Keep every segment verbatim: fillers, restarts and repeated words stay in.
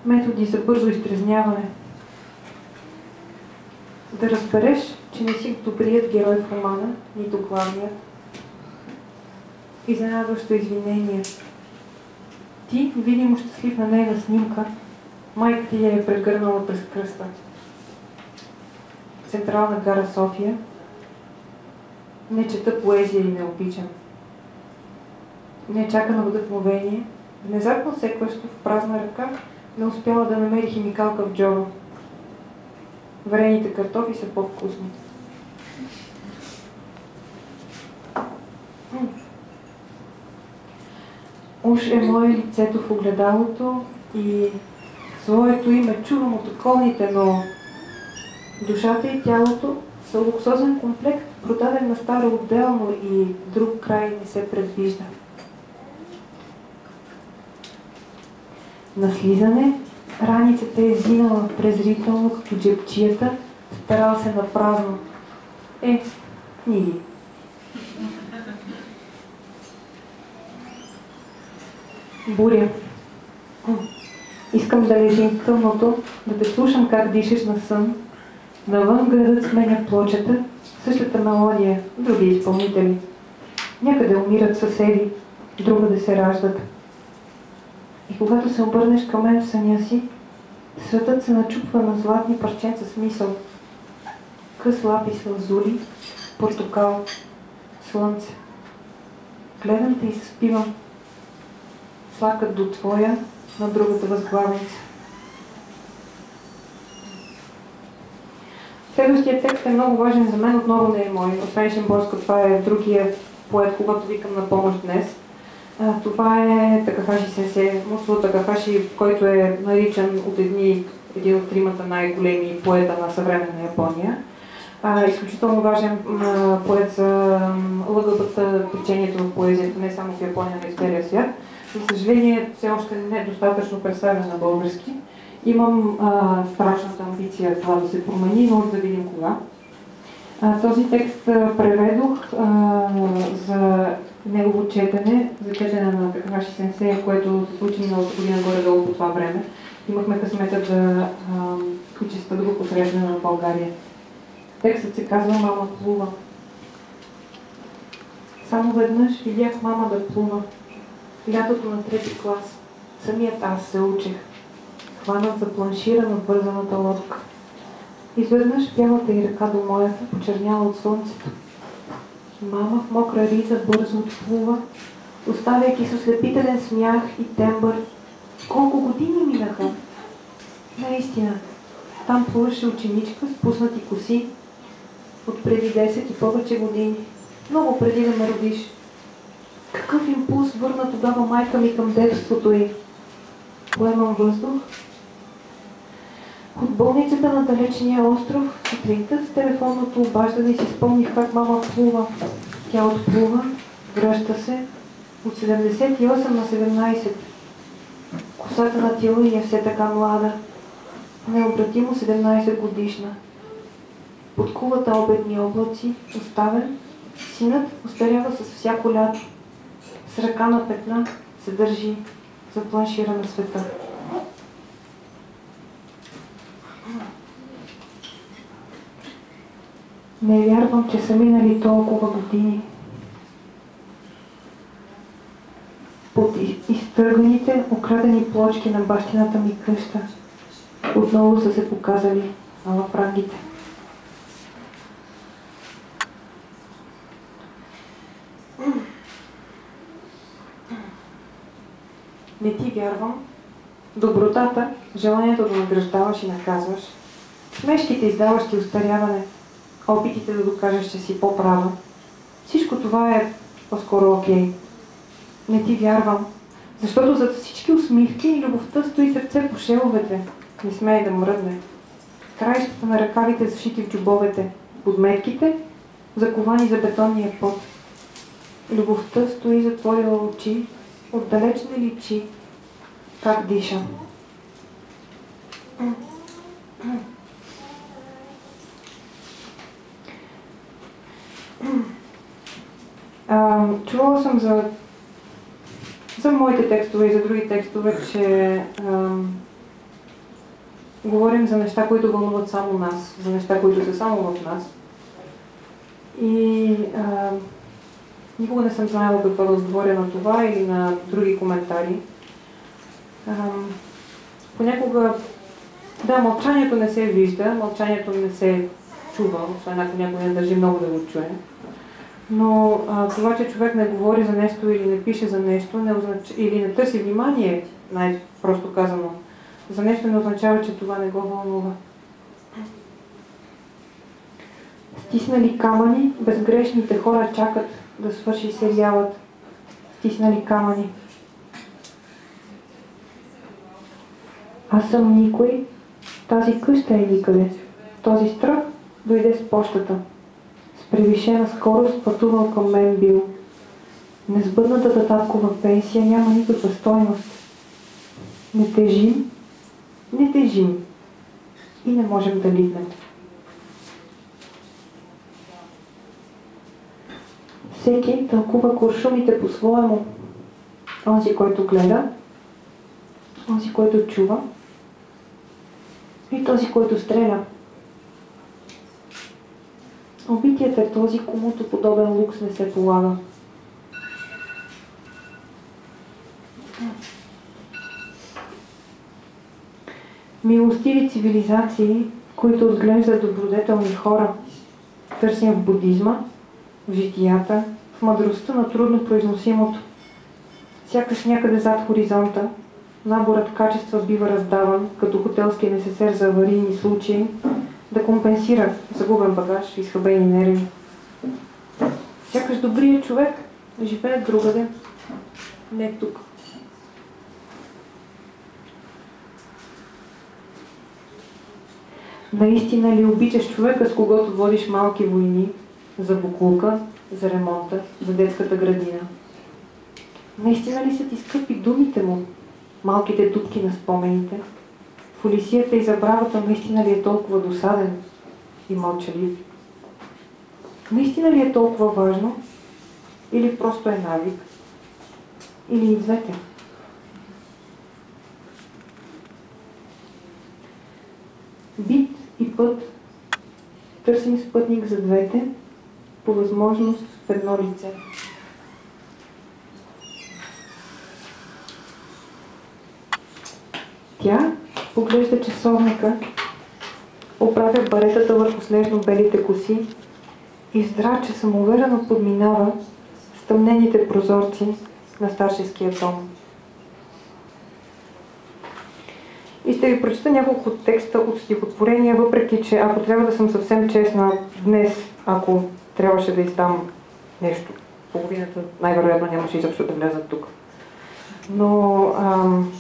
методи за бързо изтрезняване. Да разбереш, че не си добрият герой в романа, нито главният. Изненадващо извинение. Ти, видимо щастлив на нейна снимка, майка ти я е прегърнала през кръста. Централна гара София. Не чета поезия и не обичам. Нечакано вдъхновение, внезапно секващо в празна ръка, не успяла да намери химикалка в джоба. Варените картофи са по-вкусни. Уж е мое лицето в огледалото и своето име чувам от околните, но душата и тялото са луксозен комплект, продаден на старо отделно и друг край не се предвижда. На слизане раницата е зинала презрително като джебчията, старал се на празно. Е, книги. Буря. Искам да лежим в тъмното, да те слушам как дишаш на сън. Навън градът сменя плочата, същата мелодия, други изпълнители. Някъде умират съседи, другаде се раждат. И когато се обърнеш към мен в съня си, светът се начупва на златни парченца с мисъл. Къс лапис лазури, портокал, слънце. Гледам те и се спивам. Слакът до твоя на другата възглавница. Следващия текст е много важен за мен, отново не е мой. Освен Шимборска, това е другия поет, когато викам на помощ днес. А, това е Такахаши Сенсей, Муцуо Такахаши, който е наричан от едни, един от тримата най-големи поета на съвременна Япония. А, изключително важен а, поет за ЛГБТ течението в поезията, не само в Япония, но и в целия свят. За съжаление, все още не е достатъчно представен на български. Имам а, страшната амбиция това да се промени, но да видим кога. А, този текст а, преведох а, за негово четене, за четене на Такахаши Сенсей, което се случи миналата година горе-долу по това време. Имахме късмета да и честа да го посрещнем в България. Текстът се казва "Мама плува". Само веднъж видях мама да плува. Лятото на трети клас. Самият аз се учех. Хванат за планшира на вързаната лодка. Изведнъж бялата й ръка до моята, почерняла от слънцето. Мама в мокра риза бързо отплува, оставяйки с ослепителен смях и тембър. Колко години минаха? Наистина, там плуваше ученичка с пуснати коси от преди десет и повече години. Много преди да ме родиш. Какъв импулс върна тогава майка ми към детството й? Поемам въздух. От болницата на далечния остров, сутринта с телефонното обаждане си спомних как мама плува. Тя отплува, връща се, от седемдесет и осем на седемнайсет. Косата на тила й е все така млада, необратимо седемнайсет годишна. Под кулата обедни облаци, оставен, синът остарява с всяко лято. С ръка на петна се държи за планшира на света. Не вярвам, че са минали толкова години. Под изтърганите, украдени плочки на бащината ми къща отново са се показали алафрангите. Не ти вярвам. Добротата, желанието да награждаваш и наказваш, смешките, издаващи устаряване, опитите да докажеш, че си по-права. Всичко това е по-скоро окей. Не ти вярвам, защото зад всички усмивки и любовта стои сърце по шеловете. Не смее да мръдне. Краищата на ръкавите зашити в джобовете, подметките, заковани за бетонния пот. Любовта стои затворила очи, отдалеч не личи как диша. А, чувала съм за, за моите текстове и за други текстове, че а, говорим за неща, които вълнуват само нас, за неща, които са само в нас. И а, никога не съм знаела какво да отговоря на това или на други коментари. А, понякога, да, мълчанието не се вижда, мълчанието не се чува, освен ако някой не държи много да го чуе. Но а, това, че човек не говори за нещо или не пише за нещо, не означ... или не търси внимание, най-просто казано, за нещо не означава, че това не го вълнува. Стиснали камъни, безгрешните хора чакат да свърши сериалът. Стиснали камъни. Аз съм никой, тази къща е никъде. Този страх дойде с пощата. С превишена скорост пътувал към мен бил. Несбъднатата таткова пенсия няма никаква стойност. Не тежим, не тежим и не можем да литнем. Всеки тълкува куршумите по-своему. Онзи, който гледа, онзи, който чува и този, който стреля. Убитият е този, комуто подобен лукс не се полага. Милостиви цивилизации, които отглеждат добродетелни хора, търсим в будизма, в житията, в мъдростта на трудно произносимото. Сякаш някъде зад хоризонта, наборът качества бива раздаван, като хотелски несесер за аварийни случаи, да компенсира загубен багаж и изхабени нерви. Сякаш добрият човек живее другаде, не тук. Наистина ли обичаш човека, с когото водиш малки войни, за буклука, за ремонта, за детската градина? Наистина ли са ти скъпи думите му, малките дупки на спомените? Фолисията и забравата наистина ли е толкова досаден и мълчалив? Наистина ли е толкова важно? Или просто е навик? Или и двете? Бит и път. Търсим спътник за двете, по възможност в едно лице. Тя поглежда часовника, оправя баретата върху снежно-белите коси и здраче самоуверено подминава стъмнените прозорци на старшеския дом. И ще ви прочета няколко текста от стихотворения, въпреки че, ако трябва да съм съвсем честна, днес, ако трябваше да издам нещо, половината най-вероятно нямаше изобщо да влязат тук. Но ам,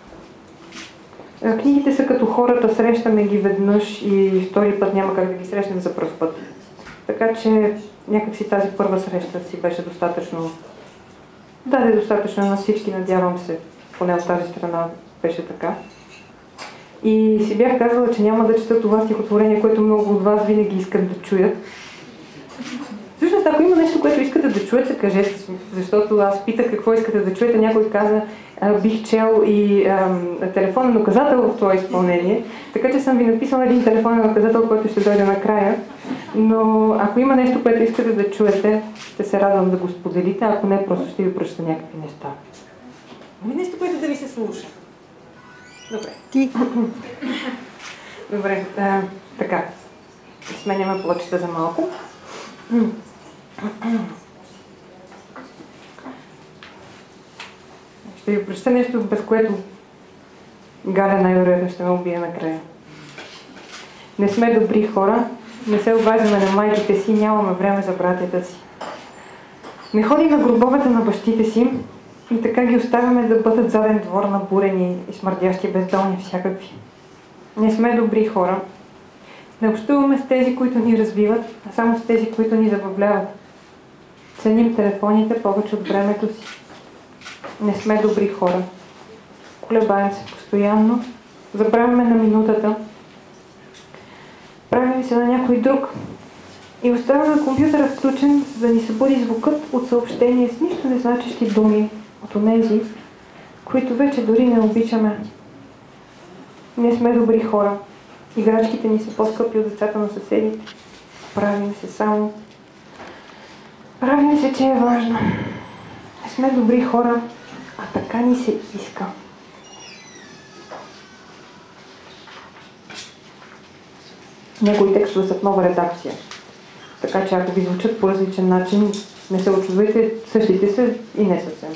книгите са като хората, срещаме ги веднъж и втори път няма как да ги срещнем за пръв път. Така че някакси тази първа среща си беше достатъчно, даде достатъчно на всички, надявам се, поне от тази страна беше така. И си бях казала, че няма да чета това стихотворение, което много от вас винаги искат да чуят. Всъщност, ако има нещо, което искате да чуете, кажете, защото аз питах какво искате да чуете, някой каза, бих чел и ам, телефонен указател в това изпълнение, така че съм ви написала един телефонен указател, който ще дойде накрая, но ако има нещо, което искате да чуете, ще се радвам да го споделите, ако не, просто ще ви прочета някакви неща. Има нещо, което да ви се слуша. Добре. Ти. Добре, а, така. Сменяме плочета за малко. Ще ви прочета нещо, без което Галя най-вероятно ще ме убие накрая. Не сме добри хора, не се обаждаме на майките си, нямаме време за братята си. Не ходим на гробовете на бащите си и така ги оставяме да бъдат заден двор на бурени и смърдящи бездолни всякакви. Не сме добри хора. Не общуваме с тези, които ни развиват, а само с тези, които ни забавляват. Ценим телефоните повече от времето си. Не сме добри хора. Колебаем се постоянно, забравяме на минутата, правим се на някой друг и оставяме компютъра включен, за да ни събуди звукът от съобщения с нищо незначещи думи от онези, които вече дори не обичаме. Не сме добри хора. Играчките ни са по-скъпи от децата на съседите. Правим се само. Правим се, че е важно. Не сме добри хора, а така ни се иска. Някои текстове са в нова редакция. Така че ако ви звучат по различен начин, не се очудвайте, същите са и не съвсем.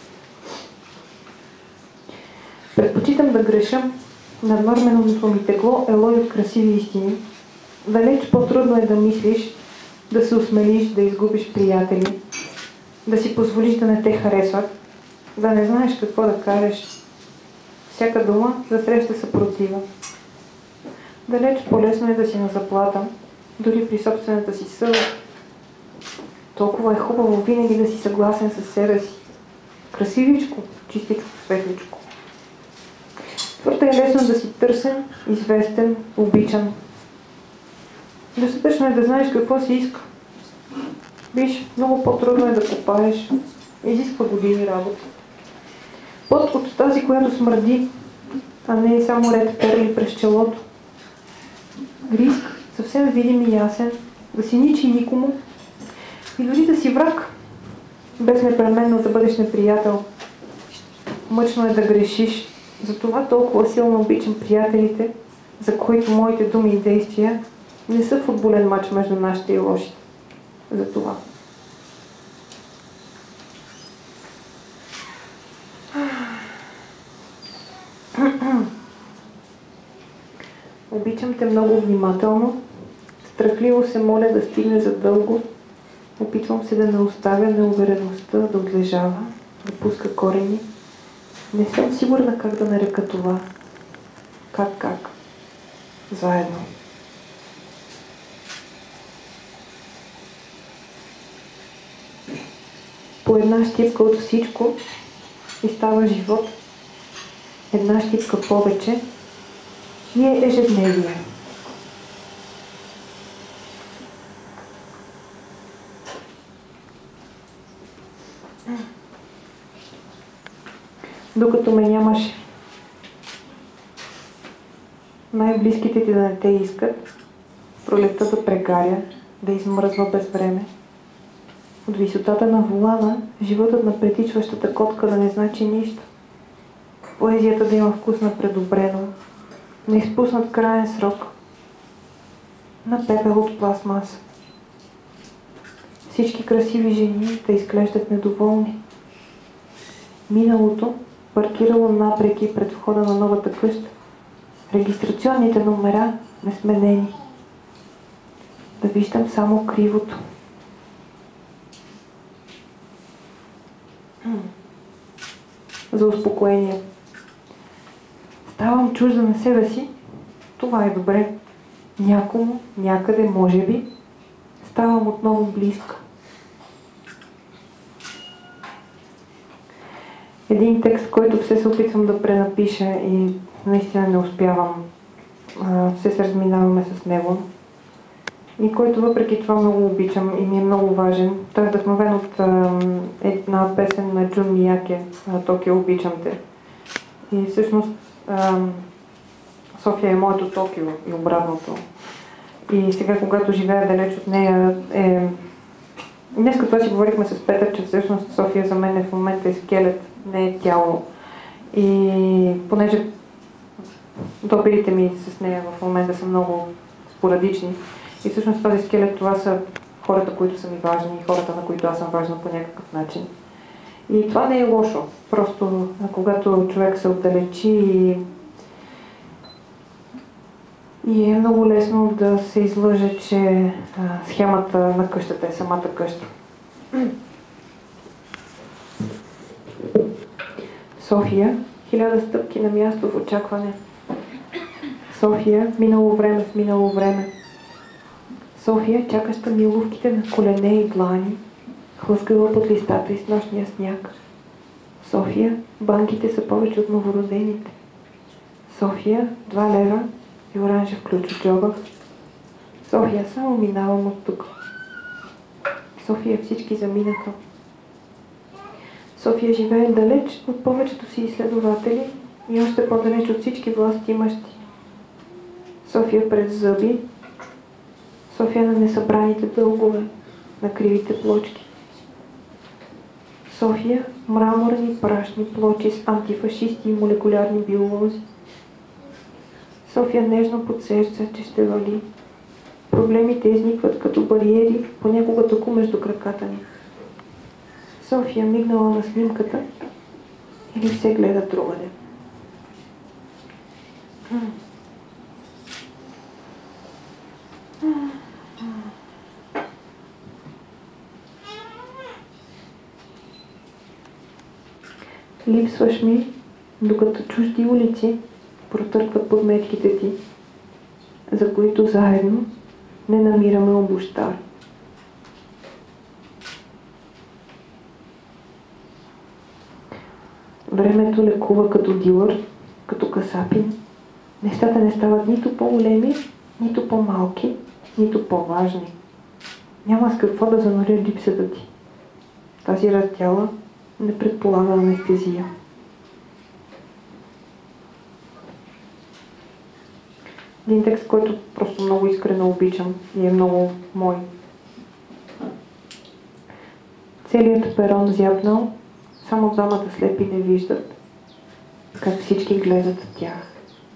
Предпочитам да греша. Наднорменото ми тегло е лой от красиви истини. Далеч по-трудно е да мислиш, да се осмелиш, да изгубиш приятели, да си позволиш да не те харесват, да не знаеш какво да кажеш. Всяка дума засреща съпротива. Далеч по-лесно е да си на заплата, дори при собствената си съвест. Толкова е хубаво винаги да си съгласен с себе си. Красивичко, чистичко, светличко. Твърде е лесно да си търсен, известен, обичан. Достатъчно е да знаеш какво си иска. Виж, много по-трудно е да копаеш. Изисква години работа. Път от тази, която смърди, а не е само ред перли през челото. Риск, съвсем видим и ясен, да си ничи никому и дори да си враг, без непременно да бъдеш неприятел. Мъчно е да грешиш, затова толкова силно обичам приятелите, за които моите думи и действия не са футболен мач между нашите и лошите. Затова. Обичам те много внимателно, страхливо се моля да стигне задълго, опитвам се да не оставя неувереността да отлежава, да пуска корени. Не съм сигурна как да нарека това. Как, как? Заедно. По една щипка от всичко и става живот. Една щипка повече и е ежедневие. Докато ме нямаше, най-близките ти да не те искат, пролетта да прегаря, да измръзва без време. От висотата на волана, животът на претичващата котка да не значи нищо. Поезията да има вкус на предобрено, на изпуснат краен срок, на пепел от пластмаса. Всички красиви жени да изглеждат недоволни. Миналото паркирало напреки пред входа на новата къща. Регистрационните номера несменени. Да виждам само кривото. За успокоение. Ставам чужда на себе си. Това е добре. Някому, някъде, може би, ставам отново близка. Един текст, който все се опитвам да пренапиша и наистина не успявам. Все се разминаваме с него. И който въпреки това много обичам и ми е много важен. Той е вдъхновен от една песен на Джун Мияке, Токио, обичам те. И всъщност София е моето Токио и обратното. И сега, когато живея далеч от нея, е... Днес това си говорихме с Петър, че всъщност София за мен е в момента е скелет, не е тяло. И понеже допирите ми с нея в момента са много спорадични, и всъщност този скелет, това са хората, които са ми важни, хората, на които аз съм важна по някакъв начин. И това не е лошо. Просто когато човек се отдалечи и, и е много лесно да се излъже, че а, схемата на къщата е самата къща. София, хиляда стъпки на място в очакване. София, минало време в минало време. София, чакаща милувките на колене и длани, хлъскава под листата и с нощния сняг. София, банките са повече от новородените. София, два лева и оранжев ключ от джоба. София, само минавам от тук. София, всички заминаха. София живее далеч от повечето си изследователи и още по-далеч от всички власти имащи. София през зъби, София на несъбраните дългове, на кривите плочки. София мраморни прашни плочи с антифашисти и молекулярни биолози. София нежно подсеща, че ще вали. Проблемите изникват като бариери, понякога току между краката ни. София мигнала на снимката или се гледа другаде. Липсваш ми, докато чужди улици протъркват подметките ти, за които заедно не намираме обущар. Времето лекува като дилър, като касапин. Нещата не стават нито по-големи, нито по-малки, нито по-важни. Няма с какво да зануря липсата ти. Тази раздяла не предполага анестезия. Един текст, който просто много искрено обичам и е много мой. Целият перон зяпнал, само двамата слепи не виждат, как всички гледат тях.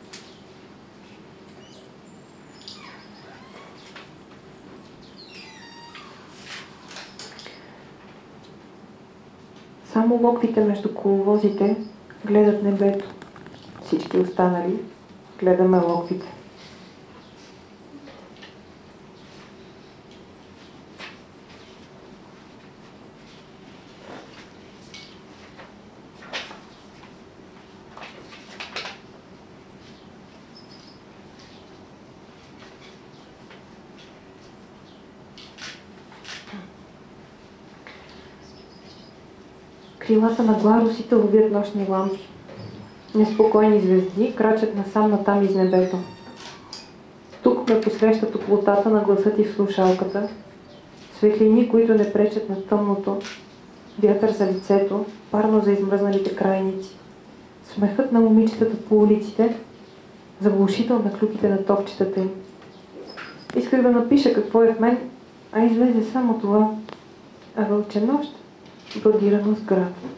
Само локвите между коловозите гледат небето. Всички останали гледаме локвите. Крилата на гларусите ловят нощни лампи. Неспокойни звезди крачат насам натам из небето. Тук ме посреща топлотата на гласа ти в слушалката, светлини, които не пречат на тъмното, вятър за лицето, парно за измръзналите крайници, смехът на момичетата по улиците, заглушител на клюките на топчетата им. Исках да напиша какво е в мен, а излезе само това. А вълче нощ, бродирано с град.